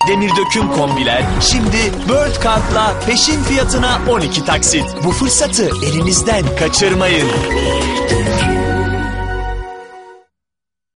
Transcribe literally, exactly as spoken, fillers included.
demir döküm kombiler şimdi World Kart'la peşin fiyatına on iki taksit. Bu fırsatı elinizden kaçırmayın.